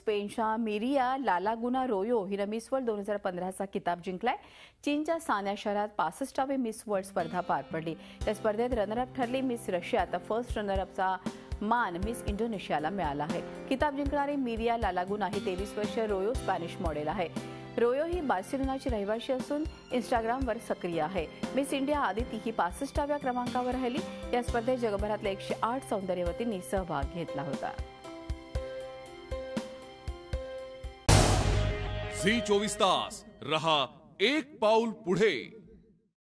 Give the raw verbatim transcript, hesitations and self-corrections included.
स्पेनच्या मिरिया लालागुना रोयो हिनं मिस वर्ल्ड दोन हजार पंधराचा किताब जिंकलाय. चीनच्या सान्या शहरात पासष्टावी मिस वर्ल्ड स्पर्धा पार पडली. या स्पर्धेत रनरअप ठरली मिस रशिया, तर फर्स्ट रनरअपचा मान मिस इंडोनेशियाला मिळाला आहे. किताब जिंकणारी मिरिया लालागुना ही तेवीस वर्षीय रोयो स्पॅनिश मॉडेल आहे. रोयो ही बार्सिलोनाची रहिवाशी असून इंस्टाग्रामवर सक्रिय आहे. मिस इंडिया आदिती ही पासष्टाव्या क्रमांकावर राहिली. या स्पर्धेत जगभरातल्या एकशे आठ सौंदर्यवतींनी सहभाग घेतला होता. झी चोवीस तास रहा एक पाऊल पुढे.